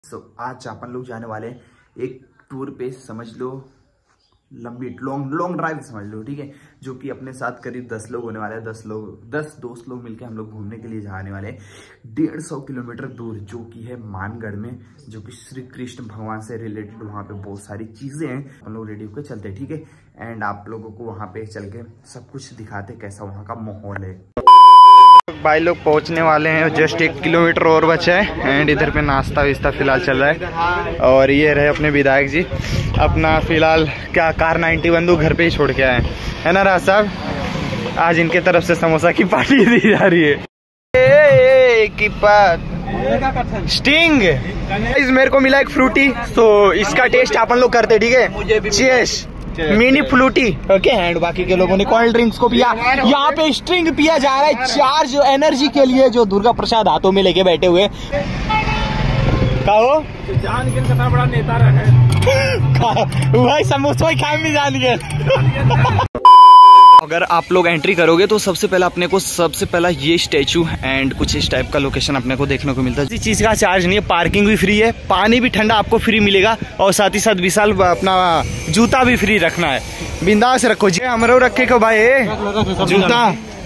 आज अपन लोग जाने वाले एक टूर पे, समझ लो लंबी लॉन्ग ड्राइव समझ लो, ठीक है। जो कि अपने साथ करीब 10 लोग होने वाले हैं। 10 दोस्त लोग मिलकर हम लोग घूमने के लिए जाने वाले हैं 150 किलोमीटर दूर, जो कि है मानगढ़ में, जो कि श्री कृष्ण भगवान से रिलेटेड वहाँ पे बहुत सारी चीजें हैं। हम लोग रेडी होकर चलते हैं, ठीक है। एंड आप लोगों को वहाँ पे चल के सब कुछ दिखाते कैसा वहाँ का माहौल है। भाई लोग पहुंचने वाले हैं, जस्ट 1 किलोमीटर और बचा है। एंड इधर पे नाश्ता विस्ता फिलहाल चल रहा है। और ये रहे अपने विधायक जी, अपना फिलहाल क्या कार 90 बंदूक घर पे ही छोड़ के आए है ना राज साहब। आज इनके तरफ से समोसा की पार्टी दी जा रही है। स्टिंग मेरे को मिला एक फ्रूटी, तो इसका टेस्ट अपन लोग करते, ठीक है। चीयर्स मिनी फ्लूटी, ओके। एंड बाकी के लोगों ने कोल्ड ड्रिंक्स को पिया। यहाँ पे स्ट्रिंग पिया जा रहा है चार्ज एनर्जी के लिए, जो दुर्गा प्रसाद हाथों में लेके बैठे हुए। कहो जान के कितना बड़ा नेता रहे भाई, समोसा खा में जान के। अगर आप लोग एंट्री करोगे तो सबसे पहला ये स्टैचू एंड कुछ इस टाइप का लोकेशन अपने को देखने को मिलता है। किसी चीज का चार्ज नहीं है, पार्किंग भी फ्री है, पानी भी ठंडा आपको फ्री मिलेगा, और साथ ही साथ विशाल अपना जूता भी फ्री रखना है, बिंदास रखो जी। हमरो रखे को भाई जूता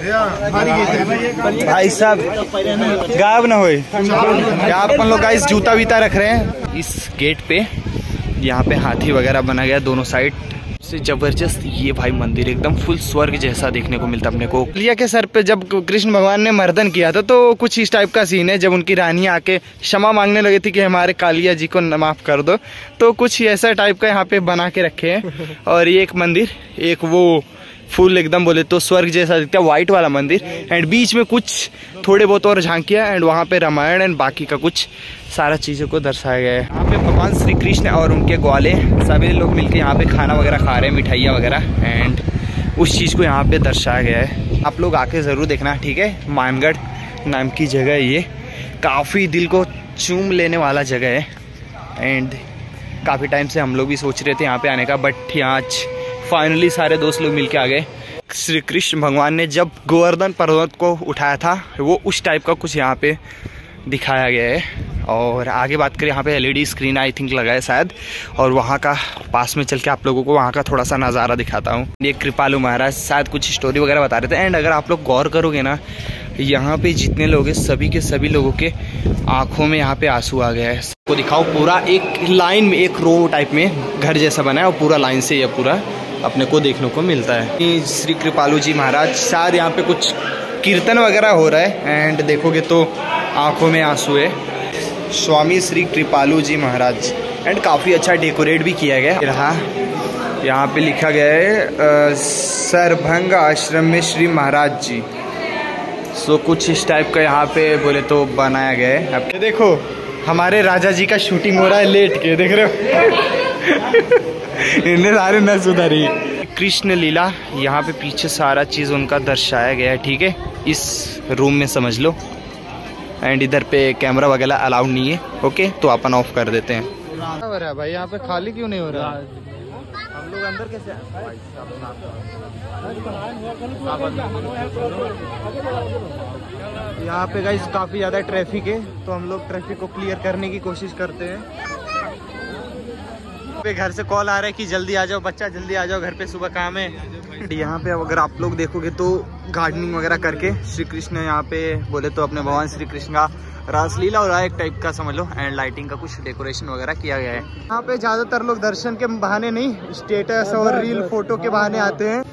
भाई साहब गायब ना होए। यहाँ अपन लोग गाइस जूता वीता रख रहे हैं। इस गेट पे यहाँ पे हाथी वगैरह बना गया दोनों साइड से, जबरदस्त। ये भाई मंदिर एकदम फुल स्वर्ग जैसा देखने को मिलता अपने को। लिया के सर पे जब कृष्ण भगवान ने मर्दन किया था, तो कुछ इस टाइप का सीन है। जब उनकी रानी आके क्षमा मांगने लगी थी कि हमारे कालिया जी को माफ कर दो, तो कुछ ऐसा टाइप का यहाँ पे बना के रखे हैं। और ये एक मंदिर, एक वो फुल एकदम बोले तो स्वर्ग जैसा दिखता है, व्हाइट वाला मंदिर। एंड बीच में कुछ थोड़े बहुत और झांकियाँ, एंड वहाँ पे रामायण एंड बाकी का कुछ सारा चीज़ों को दर्शाया गया है। यहाँ पे भगवान श्री कृष्ण और उनके ग्वाले सभी लोग मिलके यहाँ पे खाना वगैरह खा रहे हैं, मिठाइयाँ वगैरह, एंड उस चीज़ को यहाँ पे दर्शाया गया है। आप लोग आके ज़रूर देखना, ठीक है। मानगढ़ नाम की जगह है ये, काफ़ी दिल को चूम लेने वाला जगह है। एंड काफ़ी टाइम से हम लोग भी सोच रहे थे यहाँ पे आने का, बट यहाँ आज फाइनली सारे दोस्त लोग मिलके आ गए। श्री कृष्ण भगवान ने जब गोवर्धन पर्वत को उठाया था, वो उस टाइप का कुछ यहाँ पे दिखाया गया है। और आगे बात करें, यहाँ पे LED स्क्रीन आई थिंक लगा है शायद, और वहाँ का पास में चल के आप लोगों को वहाँ का थोड़ा सा नज़ारा दिखाता हूँ। ये कृपालु महाराज शायद कुछ स्टोरी वगैरह बता रहे थे। एंड अगर आप लोग गौर करोगे ना, यहाँ पे जितने लोग हैं सभी के सभी लोगों के आँखों में यहाँ पे आंसू आ गया है। सबको दिखाओ, पूरा एक लाइन में, एक रो टाइप में घर जैसा बना है, और पूरा लाइन से ये पूरा अपने को देखने को मिलता है। श्री कृपालु जी महाराज, शायद यहाँ पे कुछ कीर्तन वगैरह हो रहा है। एंड देखोगे तो आंखों में आंसू है। स्वामी श्री कृपालु जी महाराज, एंड काफ़ी अच्छा डेकोरेट भी किया गया रहा। यहाँ पे लिखा गया है सरभंग आश्रम में श्री महाराज जी। सो कुछ इस टाइप का यहाँ पे बोले तो बनाया गया है। अब देखो हमारे राजा जी का शूटिंग हो रहा है लेट के, देख रहे हो इन्हें सारे न सुधारी। कृष्ण लीला यहाँ पे पीछे सारा चीज़ उनका दर्शाया गया है, ठीक है। इस रूम में समझ लो। एंड इधर पे कैमरा वगैरह अलाउड नहीं है, ओके, तो अपन ऑफ कर देते हैं। हो रहा है भाई यहाँ पे, खाली क्यों नहीं हो रहा है? हम लोग अंदर कैसे यहाँ पे गाइस काफ़ी ज़्यादा ट्रैफिक है, तो हम लोग ट्रैफिक को क्लियर करने की कोशिश करते हैं। पे घर से कॉल आ रहा है कि जल्दी आ जाओ बच्चा, जल्दी आ जाओ, घर पे सुबह काम है। यहाँ पे अगर आप लोग देखोगे तो गार्डनिंग वगैरह करके श्री कृष्ण यहाँ पे बोले तो अपने भगवान श्री कृष्ण का रासलीला हो रहा है एक टाइप का, समझ लो। एंड लाइटिंग का कुछ डेकोरेशन वगैरह किया गया है। यहाँ पे ज्यादातर लोग दर्शन के बहाने नहीं, स्टेटस और रील फोटो के बहाने आते हैं।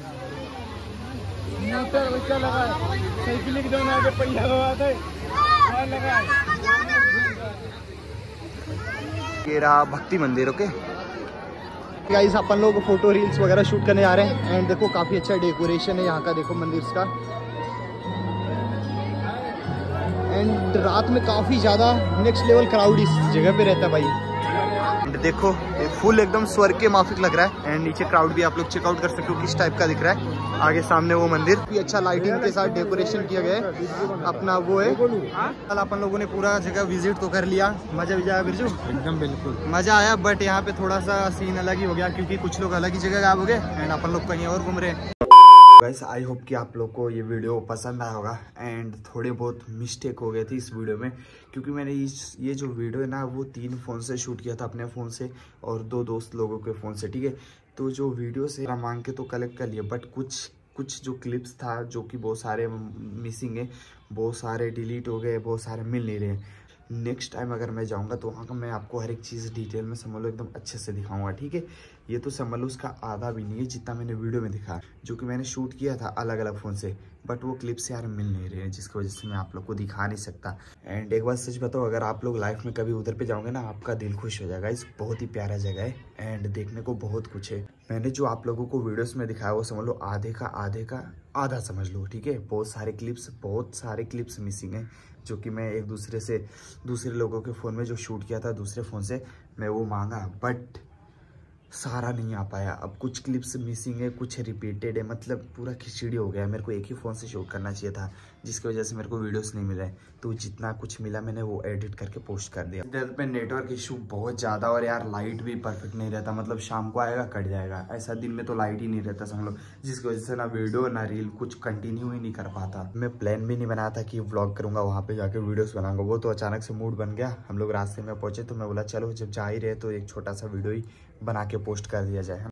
ये रहा भक्ति मंदिर, ओके गाइस। अपन लोग फोटो रील्स वगैरह शूट करने आ रहे हैं। एंड देखो काफी अच्छा डेकोरेशन है यहाँ का, देखो मंदिर का। एंड रात में काफी ज्यादा नेक्स्ट लेवल क्राउड इस जगह पे रहता है भाई। एंड देखो फुल एकदम स्वर्ग के माफिक लग रहा है। एंड नीचे क्राउड भी आप लोग चेकआउट कर सकते हो किस टाइप का दिख रहा है। आगे सामने वो मंदिर भी अच्छा लाइटिंग के साथ डेकोरेशन किया गया है। अपना वो है, कल अपन लोगों ने पूरा जगह विजिट तो कर लिया। मजा भी आया बिरजू? एकदम बिल्कुल मजा आया, बट यहाँ पे थोड़ा सा सीन अलग ही हो गया, क्योंकि कुछ लोग अलग ही जगह गायब हो गए एंड अपन लोग कहीं और घूम रहे हैं। गाइस आई होप कि आप लोग को ये वीडियो पसंद आया होगा। एंड थोड़े बहुत मिस्टेक हो गए थे इस वीडियो में, क्योंकि मैंने ये जो वीडियो है ना वो 3 फ़ोन से शूट किया था, अपने फ़ोन से और 2 दोस्त लोगों के फ़ोन से, ठीक है। तो जो वीडियो से मांग के तो कलेक्ट कर लिया, बट कुछ जो क्लिप्स था जो कि बहुत सारे मिसिंग है, बहुत सारे डिलीट हो गए, बहुत सारे मिल नहीं रहे। नेक्स्ट टाइम अगर मैं जाऊंगा तो वहाँ का मैं आपको हर एक चीज़ डिटेल में समझ लो एकदम अच्छे से दिखाऊंगा, ठीक है। ये तो समझ लो उसका आधा भी नहीं है जितना मैंने वीडियो में दिखा, जो कि मैंने शूट किया था अलग अलग फ़ोन से, बट वो क्लिप्स यार मिल नहीं रहे हैं, जिसकी वजह से मैं आप लोग को दिखा नहीं सकता। एंड एक बात सच बताओ, अगर आप लोग लाइफ में कभी उधर पे जाओगे ना, आपका दिल खुश हो जाएगा। इस बहुत ही प्यारा जगह है एंड देखने को बहुत कुछ है। मैंने जो आप लोगों को वीडियोस में दिखाया वो समझ लो आधे का आधा समझ लो, ठीक है। बहुत सारे क्लिप्स मिसिंग है, जो कि मैं एक दूसरे लोगों के फ़ोन में जो शूट किया था दूसरे फ़ोन से मैं वो मांगा, बट सारा नहीं आ पाया। अब कुछ क्लिप्स मिसिंग है, कुछ रिपीटेड है, मतलब पूरा खिचड़ी हो गया। मेरे को एक ही फ़ोन से शूट करना चाहिए था, जिसकी वजह से मेरे को वीडियोस नहीं मिले। तो जितना कुछ मिला मैंने वो एडिट करके पोस्ट कर दिया। इधर पे नेटवर्क इशू बहुत ज़्यादा, और यार लाइट भी परफेक्ट नहीं रहता, मतलब शाम को आएगा कट जाएगा, ऐसा दिन में तो लाइट ही नहीं रहता समझ लो, जिसकी वजह से ना वीडियो ना रील कुछ कंटिन्यू ही नहीं कर पाता। मैं प्लान भी नहीं बनाया था कि व्लॉग करूँगा, वहाँ पे जाके वीडियोस बनाऊंगा। वो तो अचानक से मूड बन गया, हम लोग रास्ते में पहुंचे तो मैं बोला चलो जब जा ही रहे तो एक छोटा सा वीडियो ही बना के पोस्ट कर दिया जाए।